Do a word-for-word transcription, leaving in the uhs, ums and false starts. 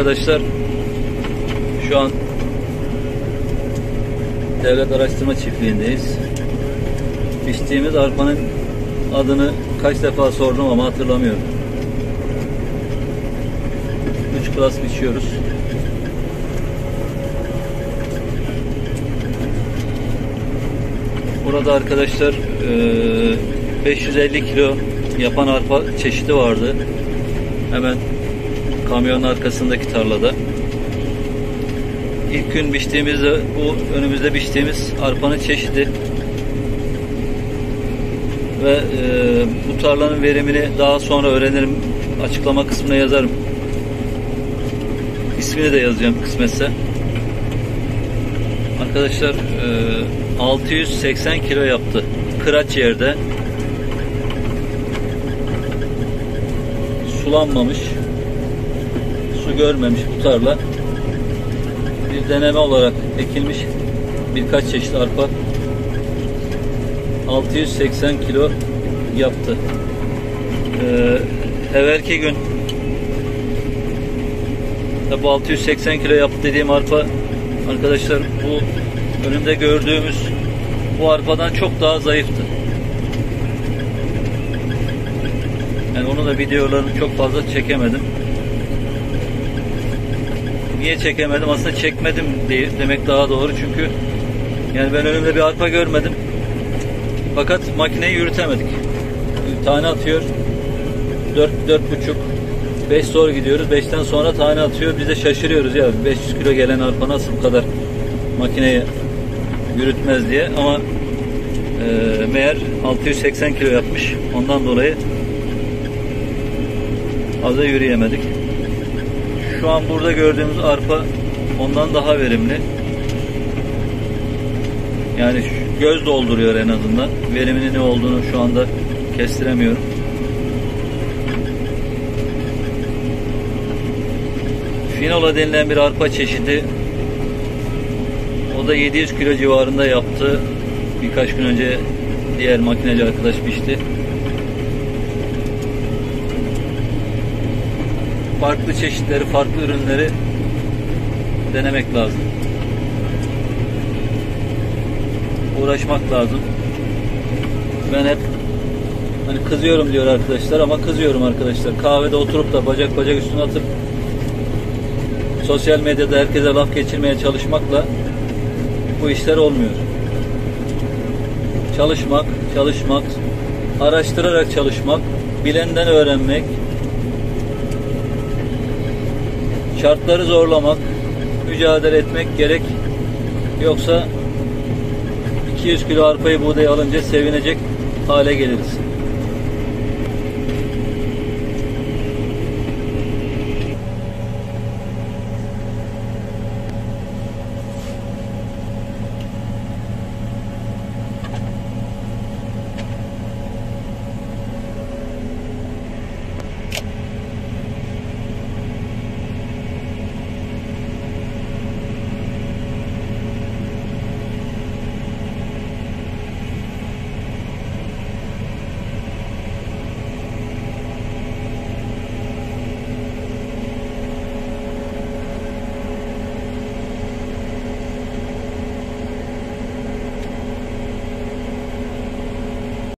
arkadaşlar, şu an Devlet Araştırma Çiftliği'ndeyiz. Biçtiğimiz arpanın adını kaç defa sordum ama hatırlamıyorum. üç klas biçiyoruz. Burada arkadaşlar beş yüz elli kilo yapan arpa çeşidi vardı. Hemen kamyonun arkasındaki tarlada. İlk gün biçtiğimizde bu önümüzde biçtiğimiz arpanın çeşidi. Ve e, bu tarlanın verimini daha sonra öğrenirim. Açıklama kısmına yazarım. İsmini de yazacağım kısmetse. Arkadaşlar e, altı yüz seksen kilo yaptı. Kıraç yerde. Sulanmamış. Su görmemiş bu tarla. Bir deneme olarak ekilmiş birkaç çeşit arpa. altı yüz seksen kilo yaptı. Ee, evvelki gün bu altı yüz seksen kilo yaptı dediğim arpa arkadaşlar, bu önünde gördüğümüz bu arpadan çok daha zayıftı. Yani onu da videolarını çok fazla çekemedim. Niye çekemedim? Aslında çekmedim diye demek daha doğru, çünkü yani ben önümde bir arpa görmedim. Fakat makineyi yürütemedik. Tane atıyor. dört dört buçuk beş zor gidiyoruz. beşten sonra tane atıyor. Biz de şaşırıyoruz ya. beş yüz kilo gelen arpa nasıl bu kadar makineyi yürütmez diye. Ama e, meğer altı yüz seksen kilo yapmış. Ondan dolayı aza yürüyemedik. Şu an burada gördüğümüz arpa ondan daha verimli. Yani göz dolduruyor en azından. Veriminin ne olduğunu şu anda kestiremiyorum. Finola denilen bir arpa çeşidi. O da yedi yüz kilo civarında yaptı. Birkaç gün önce diğer makineci arkadaş biçti. Farklı çeşitleri, farklı ürünleri denemek lazım. Uğraşmak lazım. Ben hep hani kızıyorum diyor arkadaşlar, ama kızıyorum arkadaşlar. Kahvede oturup da bacak bacak üstüne atıp sosyal medyada herkese laf geçirmeye çalışmakla bu işler olmuyor. Çalışmak, çalışmak, araştırarak çalışmak, bilenden öğrenmek, şartları zorlamak, mücadele etmek gerek. Yoksa iki yüz kilo arpayı buğday alınca sevinecek hale geliriz.